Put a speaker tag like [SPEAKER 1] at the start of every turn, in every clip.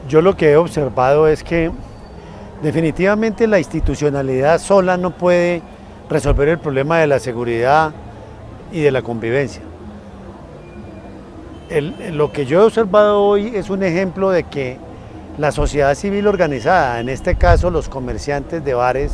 [SPEAKER 1] Yo lo que he observado es que definitivamente la institucionalidad sola no puede resolver el problema de la seguridad y de la convivencia. Lo que yo he observado hoy es un ejemplo de que la sociedad civil organizada, en este caso los comerciantes de bares,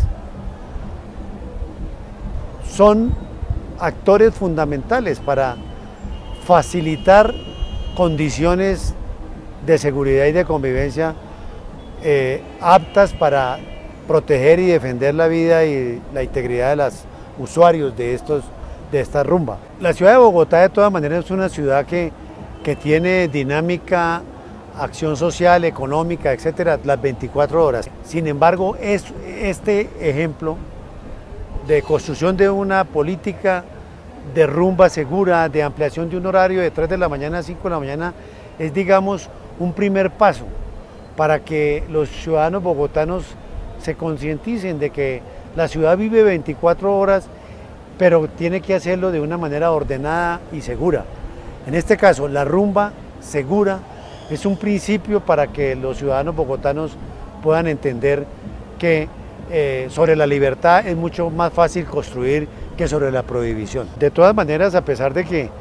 [SPEAKER 1] son actores fundamentales para facilitar condiciones de seguridad y de convivencia aptas para proteger y defender la vida y la integridad de los usuarios de esta rumba. La ciudad de Bogotá de todas maneras es una ciudad que tiene dinámica, acción social, económica, etcétera, las 24 horas. Sin embargo, este ejemplo de construcción de una política de rumba segura, de ampliación de un horario de 3 de la mañana a 5 de la mañana, es, digamos, un primer paso para que los ciudadanos bogotanos se concienticen de que la ciudad vive 24 horas, pero tiene que hacerlo de una manera ordenada y segura. En este caso, la rumba segura es un principio para que los ciudadanos bogotanos puedan entender que sobre la libertad es mucho más fácil construir que sobre la prohibición. De todas maneras, a pesar de que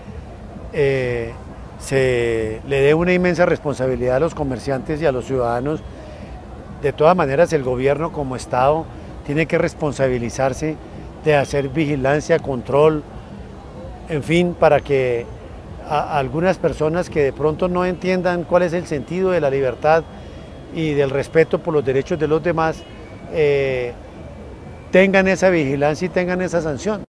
[SPEAKER 1] se le dé una inmensa responsabilidad a los comerciantes y a los ciudadanos, de todas maneras el gobierno como Estado tiene que responsabilizarse de hacer vigilancia, control, en fin, para que a algunas personas que de pronto no entiendan cuál es el sentido de la libertad y del respeto por los derechos de los demás, tengan esa vigilancia y tengan esa sanción.